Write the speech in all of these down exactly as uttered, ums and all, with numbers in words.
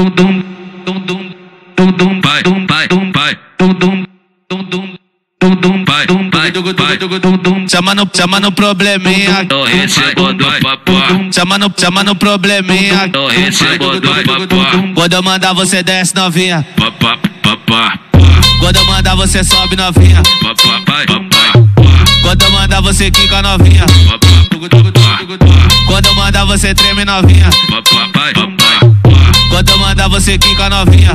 dum dum dum dum dum dum vai vai vai dum dum dum dum dum dum vai vai dum dum Chama no, chama no probleminha. no ritmo do papá. Chama no, chama no probleminha. no ritmo do papá. Quando eu mandar você desce novinha. Papá papá. Quando eu mandar você sobe novinha. Papá papá. Quando eu mandar você quica novinha. Quando eu mandar você treme novinha. Quando eu mandar você quica novinha.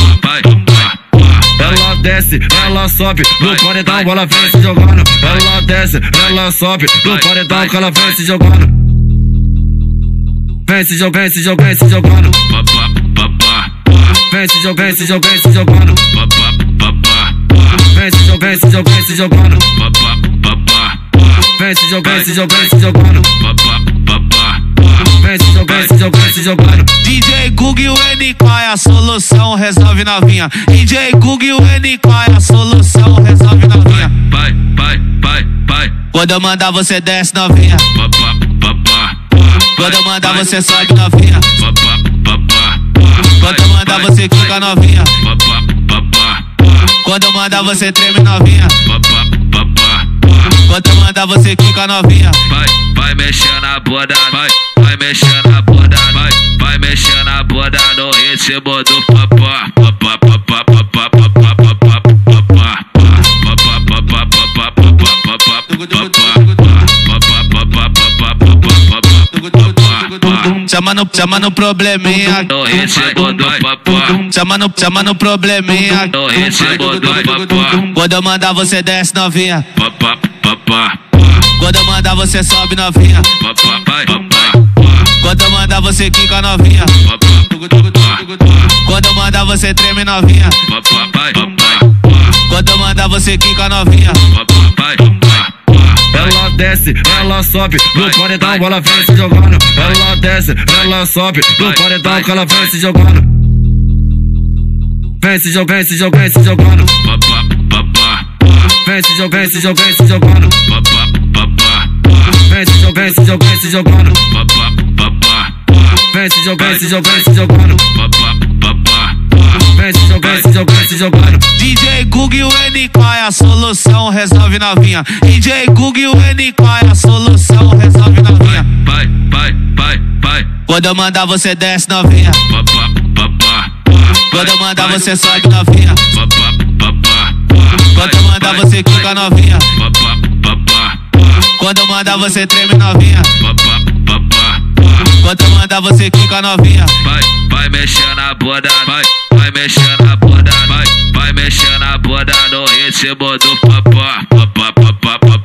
Ela desce, ela sobe, no paredão ela vem se jogando. Ela desce, ela sobe, no paredão que ela vem se jogando. Vem se jogando, se jogando, se jogando. Vem se jogando, se jogando, se jogando. Vem se jogando, se jogando, se jogando. Vem se jogando, se jogando, se jogando. Vem se jogando, se jogando, se jogando. D J Guuga e o N, qual é a solução? Resolve novinha. D J Guuga e o N, qual é a solução? Resolve novinha. Vai, vai, vai, vai. Quando eu mandar você desce novinha. Quando eu mandar você sobe novinha. Quando eu mandar você quica novinha. Quando eu mandar você treme novinha. Quando eu mandar você quica novinha. Vai, vai mexer na bunda, vai, vai mexer na bunda, vai, vai mexer na bunda no ritmo do papá. Papá, papá, papá, papá, papá, papá. Papá, papá, papá, papá, papá, papá. Chama no, chama no probleminha. No ritmo do papá. Chama no, chama no probleminha. No ritmo do papá. Quando eu mandar você desce novinha. Papá, papá. Quando eu mandar você sobe novinha. Papá, papá. Quando eu mandar você quica novinha. Quando eu mandar você treme novinha. Papá, papá. Quando eu mandar você quica novinha. Ela desce, ela sobe, no paredão ela vem se jogando. Ela desce, ela sobe, no paredão que ela vem se jogando. Vem se jogando, se jogando, se jogando. Vem se jogando, se jogando, se jogando. Vem se jogando, se jogando, se jogando. Vem se jogando, se jogando, se jogando. Vem se jogando, se jogando, se jogando. D J Guuga e o N, qual é a solução? Resolve novinha. D J Guuga e o N, qual é a solução? Resolve novinha. Vai, vai, vai, vai. Quando eu mandar você desce novinha. Quando eu mandar você sobe novinha. Quando eu mandar você quica novinha. Quando eu mandar você treme novinha. Quando eu mandar você quica novinha. Vai, vai mexer na bunda, vai, vai mexer na bunda, vai, vai mexer na bunda no ritmo do papá, papá, papá, papá.